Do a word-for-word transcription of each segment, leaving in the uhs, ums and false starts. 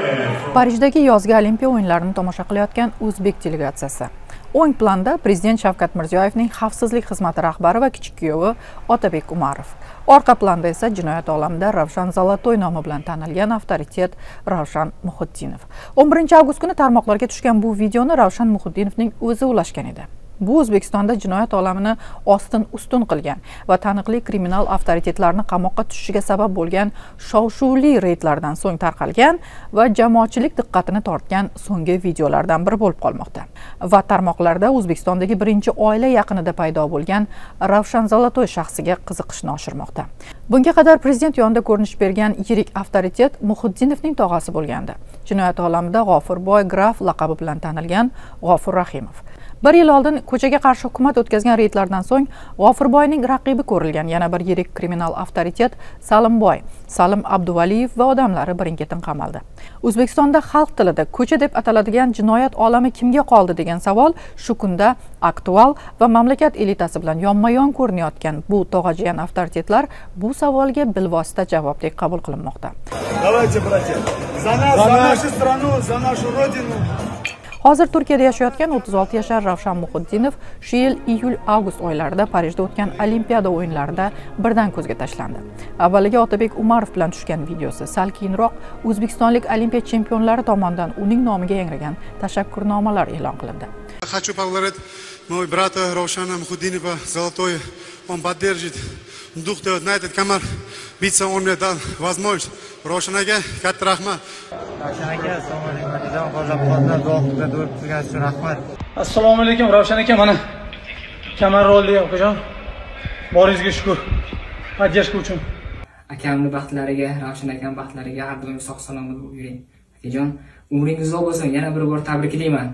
Parijdagi yozgi Olimpiya o'yinlarini tomosha qilayotgan o'zbek delegatsiyasi. O'ng planda Prezident Shavkat Mirziyoyevning xavfsizlik xizmati rahbari va kichik kuyovi Otabek Umarov. Orqa planda esa jinoyat olamida Ravshan Zolotoy nomi bilan tanilgan avtoritet Ravshan Muhiddinov. o'n birinchi avgust kuni tarmoqlarga tushgan bu videoni Ravshan Muhiddinovning o'zi ulashgan edi. Bu O'zbekistonda jinoyat olamini ostin-ustun qilgan va taniqli kriminal avtoritetlarni qamoqqa tushishiga sabab bo'lgan shov-shuvli reydlardan so'ng tarqalgan va jamoatchilik diqqatini tortgan so'nggi videolardan biri bo'lib qolmoqda. Va tarmoqlarda O'zbekistondagi birinchi oila yaqinida paydo bo'lgan Ravshan Zolotoy shaxsiga qiziqishni oshirmoqda. Bunga qadar prezident yonida ko'rinish bergan yirik avtoritet Muhiddinovning tog'asi bo'lgandi. Jinoyat olamida G'ofurboy graf laqabi bilan tanilgan G'ofur Rahimov. Bir yil oldin ko'chaga qarshi hukumat o'tkazgan reydlardan so'ng G'ofurboyning raqibi ko'rilgan yana bir yirik kriminal avtoritet Salimboy, Salim Abduvaliyev va odamlari birin-ketin qamaldi. O'zbekistonda xalq tilida ko'cha deb ataladigan jinoyat olami kimga qoldi degan savol shu kunda aktual va mamlakat elitasi bilan yonma-yon ko'rinayotgan bu tog'ajiyan avtoritetlar bu savolga bilvosita javobdek qabul qilinmoqda. Давайте, братья, за нас, за нашу страну, за нашу родину. Hozir Turkiyada yashayotgan o'ttiz olti yashar Ravshan Muhiddinov shu yil iyul-avgust oylarida Parijda o'tgan Olimpiada o'yinlarida birdan ko'zga tashlandi. Avvaliga Otabek Umarov bilan tushgan videosi sal keyinroq o'zbekistonlik olimpiya chempionlari tomonidan uning nomiga yangragan tashakkurnomalar e'lon qilindi. Хочу поблагодарить моего брата Равшана Мухиддинова Золотой. Он поддержит дух, на этот камер биться, он мне дал возможность. Ravshan aka, katta rahmat. Ravshan aka, assalomu alaykum. Matijon qo'llab-quvvatlab duo qilib turib turganingiz uchun rahmat. Assalomu alaykum Ravshan aka, mana kamar rolli okajon. Boringizga shukr. Podдержка uchun. Akamning baxtlariga, Ravshan akam baxtlariga har doim sog' salomat bo'lib yuring. Akajon, umringiz uzoq bo'lsin. Yana bir bor tabriklayman.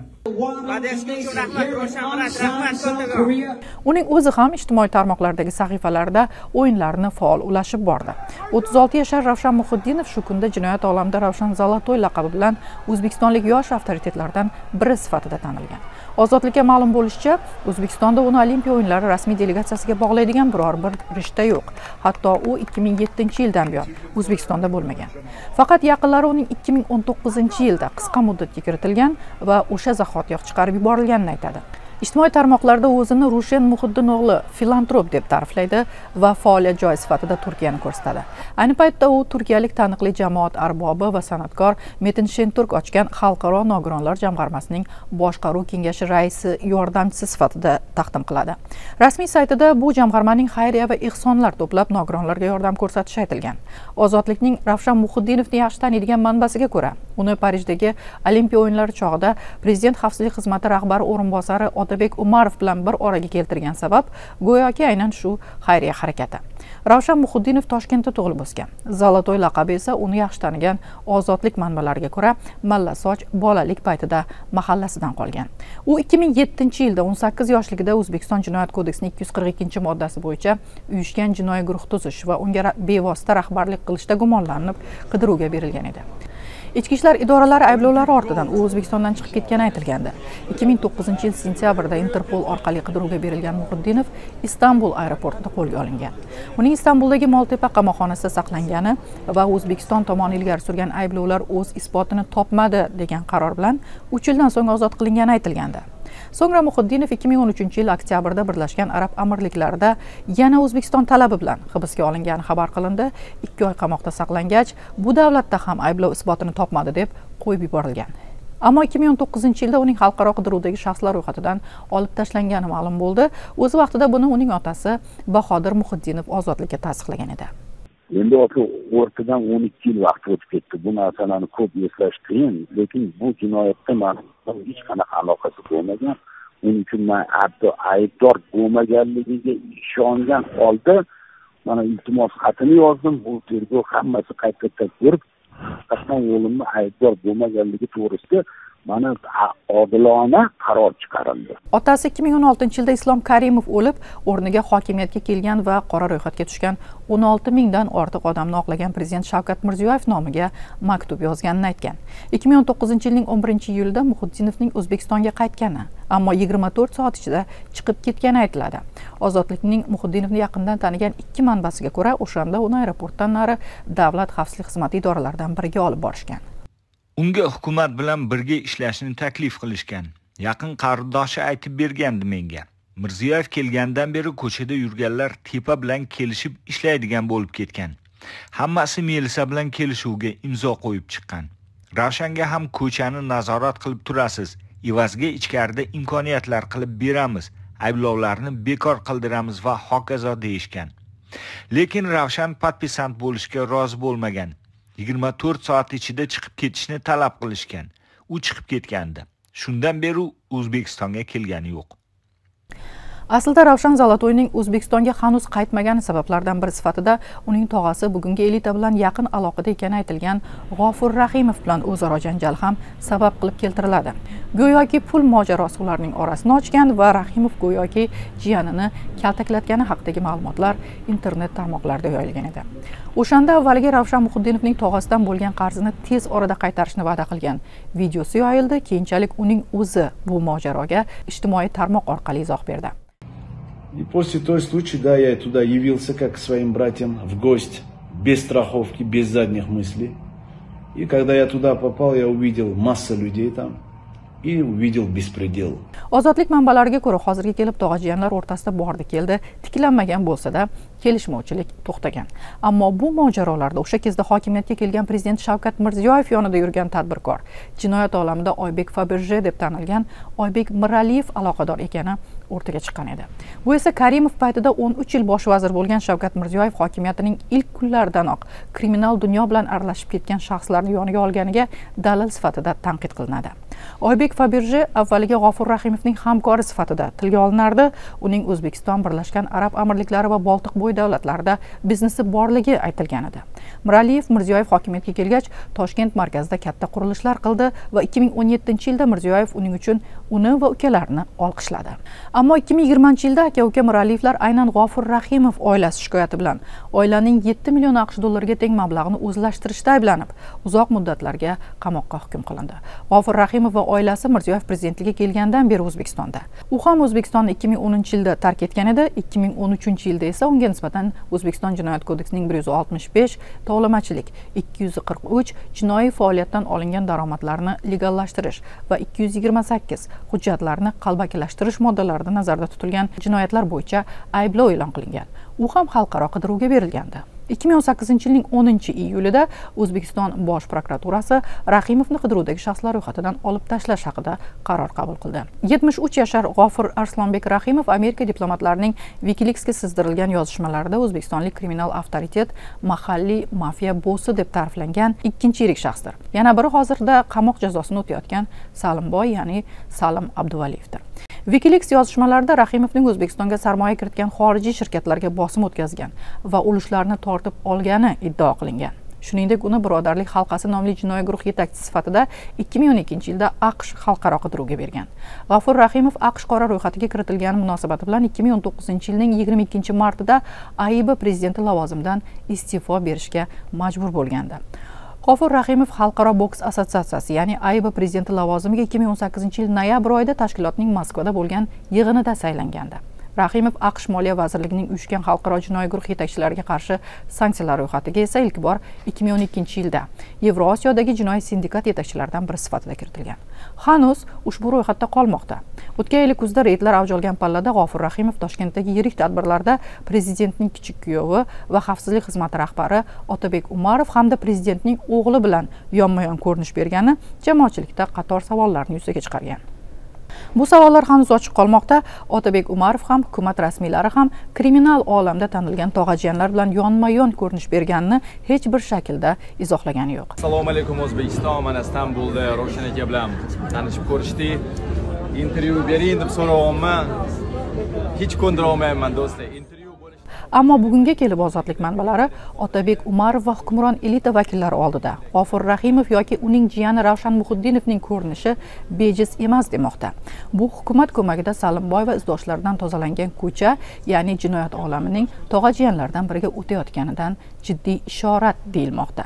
Uning o'zi ham ijtimoiy tarmoqlardagi sahifalarida o'yinlarni faol ulashib bordi. o'ttiz olti yashar Ravshan Muhiddinov shu kunda jinoyat olamida Ravshan Zolotoy laqabi bilan o'zbekistonlik yosh avtoritetlardan biri sifatida tanilgan. Ozodlikka ma'lum bo'lishicha, O'zbekistonda uni Olimpiya o'yinlari rasmiy delegatsiyasiga bog'laydigan biror bir rishta yo'q. Hatto u ikki ming yettinchi yildan buyon O'zbekistonda bo'lmagan. Faqat yaqinlari uning ikki ming o'n to'qqizinchi yilda qisqa muddatga kiritilgan va o'sha zahotiyoq chiqarib yuborilganini aytadi. Ijtimoiy tarmoqlarda o'zini Rushen Muhiddin o'g'li filantrop deb ta'riflaydi va faoliyat joyi sifatida Turkiyani ko'rsatadi. Ayni paytda u turkiyalik taniqli jamoat arbobi va san'atkor Metin Shenturk ochgan Xalqaro nogironlar jamg'armasining boshqaruv kengashi raisi yordamchisi sifatida taqdim qiladi. Rasmiy saytida bu jamg'armaning xayriya va ehsonlar to'plab nogironlarga yordam ko'rsatishi aytilgan. Ozodlikning Ravshan Muhiddinovni yaxshi taniydigan manbasiga ko'ra, uni Parijdagi Olimpiya o'yinlari chog'ida Prezident xavfsizlik xizmati rahbari o'rinbosari Otabek Umarov bilan bir oraga keltirgan sabab go'yoki aynan shu xayriya harakati. Ravshan Muhiddinov Toshkentda tug'ilib o'sgan. Zolotoy laqabi esa uni yaxshi tanigan ozodlik manbalariga ko'ra Mallasoch bolalik paytida mahallasidan qolgan. U ikki ming yettinchi yilda o'n sakkiz yoshligida O'zbekiston Jinoyat kodeksining ikki yuz qirq ikkinchi moddasi bo'yicha uyushgan jinoiy guruh tuzish va unga bevosita rahbarlik qilishda gumonlanib qidiruvga berilgan edi. Ichki ishlar idoralari ayblovlari ortidan u O'zbekistondan chiqib ketgani aytilgandi. ikki ming to'qqizinchi yil sentyabrda Interpol orqali qidiruvga berilgan Muhiddinov Istanbul aeroportida qo'lga olingan. Uning Istanbuldagi Moltepa qamoqxonasida saqlangani va O'zbekiston tomoni ilgari surgan ayblovlar o'z isbotini topmadi degan qaror bilan uch yildan so'ng ozod qilingani aytilgandi. So'ngra Muhiddinov ikki ming o'n uchinchi yil oktyabrda Birlashgan Arab Amirliklarida yana O'zbekiston talabi bilan hibsga olingani xabar qilindi. ikki oy qamoqda saqlangach, bu davlatda ham ayblov isbotini topmadi deb qo'yib yuborilgan. Ammo ikki ming o'n to'qqizinchi yilda uning xalqaro qidiruvdagi shaxslar ro'yxatidan olib tashlangani ma'lum bo'ldi. O'z vaqtida buni uning otasi Bahodir Muhiddinov ozodlikka tasdiqlagan edi. Endi o'rtadan o'n ikki yil vaqt o'tib ketdi. Bu narsalarni ko'p eslash qiyin, lekin bu jinoyatda ma'lum hech qanaqa aloqasi bo'lmagan. Uning uchun men aybdor bo'lmaganligiga ishongan holda mana iltimos xatini yozdim. Bu tergov hammasi qayta-qayta ko'rib, qasam o'g'limni aybdor bo'lmaganligi to'g'risida mana odilona qaror chiqarildi. Otasi ikki ming o'n oltinchi yilda Islom Karimov o'lib, o'rniga hokimiyatga kelgan va qora ro'yxatga tushgan o'n olti mingdan ortiq odamni oqlagan Prezident Shavkat Mirziyoyev nomiga maktub yozganini aytgan. ikki ming o'n to'qqizinchi yilning o'n birinchi iyulida Muhiddinovning O'zbekistonga qaytgani, ammo yigirma to'rt soat ichida chiqib ketgani aytiladi. Ozodlikning Muhiddinovni yaqindan tanigan ikki manbasiga ko'ra, o'shanda uni aeroportdan nari Davlat xavfsizlik xizmati idoralaridan biriga olib borishgan. Unga hukumat bilan birga ishlashni taklif qilishgan. Yaqin qarindoshi aytib bergandi menga. Mirziyoyev kelgandan beri ko'chada yurganlar tepa bilan kelishib ishlaydigan bo'lib ketgan. Hammasi Melisa bilan kelishuvga imzo qo'yib chiqqan. Ravshanga ham ko'chani nazorat qilib turasiz. Ivazga ichkarida imkoniyatlar qilib beramiz. Ayblovlarni bekor qildiramiz va hokazo deyishgan. Lekin Ravshan podpisant bo'lishga rozi bo'lmagan. yigirma to'rt soat ichida chiqib ketishni talab qilishgan. U chiqib ketgandi. Shundan beri O'zbekistonga kelgani yo'q. Aslida Ravshan Zolotoyning O'zbekistonga hanuz qaytmagani sabablardan biri sifatida uning tog'asi bugungi elita bilan yaqin aloqada ekani aytilgan G'ofur Rahimov bilan o'zaro janjal ham sabab qilib keltiriladi. Go'yoki pul mojarosi ularning orasini ochgan va Rahimov go'yoki jiyanini kaltaklatgani haqidagi ma'lumotlar internet tarmoqlarida yoyilgan edi. O'shanda avvaliga Ravshan Muhiddinovning tog'asidan bo'lgan qarzini tez orada qaytarishni va'da qilgan videosi yoyildi. Keyinchalik uning o'zi bu mojaroga ijtimoiy tarmoq orqali izoh berdi. И после той случая, да, я туда явился как к своим братьям в гости, без страховки, без задних мыслей. И когда я туда попал, я увидел массу людей там и увидел беспредел. Ozodlik manbalariga ko'ra, hozirga kelib tog'ajiyanlar o'rtasida bordi keldi, tiklanmagan bo'lsa-da, kelishmovchilik to'xtagan. Ammo bu mojarolarda o'sha kezda hokimiyatga kelgan prezident Shavkat Mirziyoyev yonida yurgan tadbirkor, jinoyat olamida Oybek Faberje deb tanilgan Oybek Miraliyev aloqador ekani o'rtaga chiqqan edi. Bu esa Karimov paytida o'n uch yil bosh vazir bo'lgan Shavkat Mirziyoyev hokimiyatining ilk kunlaridanoq kriminal dunyo bilan aralashib ketgan shaxslarni yoniga olganiga dalil sifatida tanqid qilinadi. Oybek Faberje avvaliga G'ofur Rahimovning hamkori sifatida tilga olinardi. Uning O'zbekiston, Birlashgan Arab Amirliklari va Boltiqbo'yi davlatlarida biznesi borligi aytilgan edi. Miraliyev Mirziyoyev hokimiyatga kelgach, Toshkent markazida katta qurilishlar qildi va ikki ming o'n yettinchi yilda Mirziyoyev uning uchun uni va ukalarini olqishladi. Ammo ikki ming yigirmanchi yilda aka-uka Miraliyevlar aynan G'ofur Rahimov oilasi shikoyati bilan oilaning yetti million AQSh dollariga teng mablag'ini o'zlashtirishda ayblanib, uzoq muddatlarga qamoqqa hukm qilindi. G'ofur Rahimov va oilasi Mirziyoyev prezidentligiga kelgandan beri O'zbekistonda. U ham O'zbekistonni ikki ming o'ninchi yilda tark etgan edi. ikki ming o'n uchinchi yilda esa unga nisbatan O'zbekiston Jinoyat kodeksining bir yuz oltmish besh, tovlamachilik, ikki yuz qirq uch, jinoiy faoliyatdan olingan daromadlarni legallashtirish va ikki yuz yigirma sakkiz hujjatlarni qalbakilashtirish moddalarida nazarda tutilgan jinoyatlar bo'yicha ayblov e'lon qilingan. U ham xalqaro qidiruvga berilgandi. ikki ming o'n sakkizinchi yilning o'ninchi iyulida O'zbekiston Bosh prokuraturasi Rahimovni qidiruvdagi shaxslar ro'yxatidan olib tashlash haqida qaror qabul qildi. yetmish uch yashar G'ofur Arslonbek Rahimov Amerika diplomatlarining WikiLeaksga sizdirilgan yozishmalarida o'zbekistonlik kriminal avtoritet, mahalliy mafiya bossi deb ta'riflangan ikkinchi yirik shaxsdir. Yana biri hozirda qamoq jazosini o'tayotgan Salimboy, ya'ni Salim Abduvaliyevdir. WikiLeaks yozishmalarida Rahimovning O'zbekistonga sarmoya kiritgan xorijiy shirkatlarga bosim o'tkazgan va ulushlarni tortib olgani iddao qilingan. Shuningdek, uni Birodarlik halqasi nomli jinoiy guruh yetakchisi sifatida ikki ming o'n ikkinchi yilda AQSh xalqaro qidiruvga bergan. G'ofur Rahimov AQSh qora ro'yxatiga kiritilgani munosabati bilan ikki ming o'n to'qqizinchi yilning yigirma ikkinchi martida A I B prezidenti lavozimidan iste'fo berishga majbur bo'lgandi. G'ofur Rahimov Xalqaro boks assotsiatsiyasi, ya'ni A I B prezidenti lavozimiga ikki ming o'n sakkizinchi yil noyabr oyida tashkilotning Moskvada bo'lgan yig'inida saylangandi. Rahimov AQSh Moliya vazirligining uyushgan xalqaro jinoiy guruh yetakchilariga qarshi sanksiyalar ro'yxatiga esa ilk bor ikki ming o'n ikkinchi yilda Yevrosiyodagi jinoiy sindikat yetakchilaridan biri sifatida kiritilgan. Hanuz ushbu ro'yxatda qolmoqda. O'tgan yil kuzda reydlar avj olgan pallada G'ofur Rahimov Toshkentdagi yirik tadbirlarda prezidentning kichik kuyovi va xavfsizlik xizmati rahbari Otabek Umarov hamda prezidentning o'g'li bilan yonma-yon ko'rinish bergani jamoatchilikda qator savollarni yuzaga chiqargan. Bu savollar hanuz ochiq qolmoqda. Otabek Umarov ham, hukumat rasmiylari ham kriminal olamda tanilgan tog'ajiyanlar bilan yonma-yon ko'rinish berganini hech bir shaklda izohlagani yo'q. Assalomu alaykum O'zbekiston, mana Istanbulda Ravshan aka bilan tanishib ko'rishdik. Intervyu bering deb so'rayapman. Hech ko'ndira olmayman do'stlar. Ammo bugunga kelib ozodlik manbalari Otabek Umarov va hukmron elita vakillari oldida G'ofur Rahimov yoki uning jiyani Ravshan Muhiddinovning ko'rinishi bejiz emas demoqda. Bu hukumat ko'magida Salimboy va izdoshlaridan tozalangan ko'cha, ya'ni jinoyat olamining tog'ajiyanlardan biriga o'tayotganidan jiddiy ishorat deyilmoqda.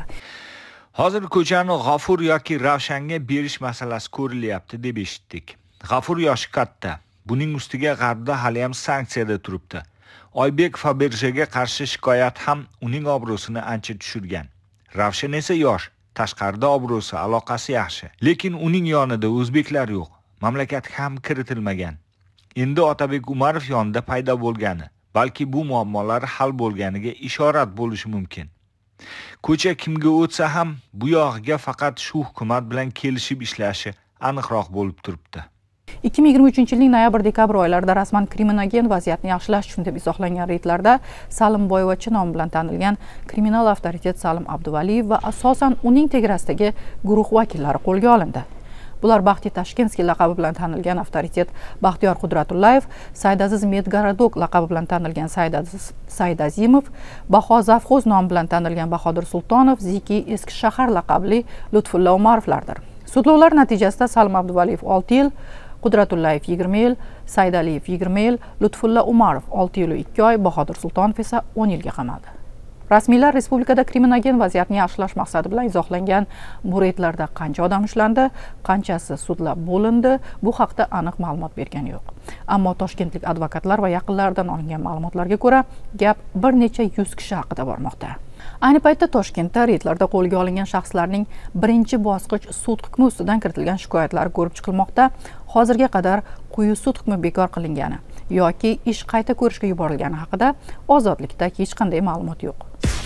Hozir ko'chani G'ofur yoki Ravshanga berish masalasi ko'rilyapti deb eshitdik. G'ofur yoshi katta. Buning ustiga G'arbda hali ham sanksiyada turibdi. Oybek Faberjega qarshi shikoyat ham uning obro'sini ancha tushirgan. Ravshan esa yosh, tashqarida obro'si, aloqasi yaxshi. Lekin uning yonida o'zbeklar yo'q. Mamlakatga ham kiritilmagan. Endi Otabek Umarov yonida paydo bo'lgani, balki bu muammolar hal bo'lganiga ishorat bo'lishi mumkin. Ko'cha kimga o'tsa ham bu yog'iga faqat shu hukumat bilan kelishib ishlashi aniqroq bo'lib turibdi. ikki ming yigirma uchinchi yilning noyabr-dekabr oylarida rasman kriminogen vaziyatni yaxshilash uchun deb izohlangan reydlarda Salimboyevachi nomi bilan tanilgan kriminal avtoritet Salim Abduvaliyev va asosan uning tegarasidagi guruh vakillari qo'lga olindi. Bular Baxti Tashkenskiy laqabi bilan tanilgan avtoritet Baxtiyor Qudratullayev, Saydaziz Medgaradok laqabi bilan tanilgan Saydaziz Saydazimov, Baho Zavxoz nomi bilan tanilgan Bahodir Sultonov, Ziki Eski shahar laqabli Lutfulla Umarovlardir. Sudlovlar natijasida Salim Abduvaliyev olti yil, Qudratullayev yigirma yil, Saydaliyev yigirma yil, Lutfulla Umarov olti yil ikki oy, Bahodir Sultonov esa o'n yilga qamaldi. Rasmiylar respublikada kriminogen vaziyatni yaxshilash maqsadi bilan izohlangan bu reydlarda qancha odam ushlandi, qanchasi sudlab bo'lindi, bu haqda aniq ma'lumot bergani yo'q. Ammo toshkentlik advokatlar va yaqinlaridan olingan ma'lumotlarga ko'ra, gap bir necha yuz kishi haqida bormoqda. Ayni paytda Toshkentda reydlarda qo'lga olingan shaxslarning birinchi bosqich sud hukmi ustidan kiritilgan shikoyatlari ko'rib chiqilmoqda. Hozirga qadar quyi sud hukmi bekor qilingani yoki ish qayta ko'rishga yuborilgani haqida ozodlikda hech qanday ma'lumot yo'q.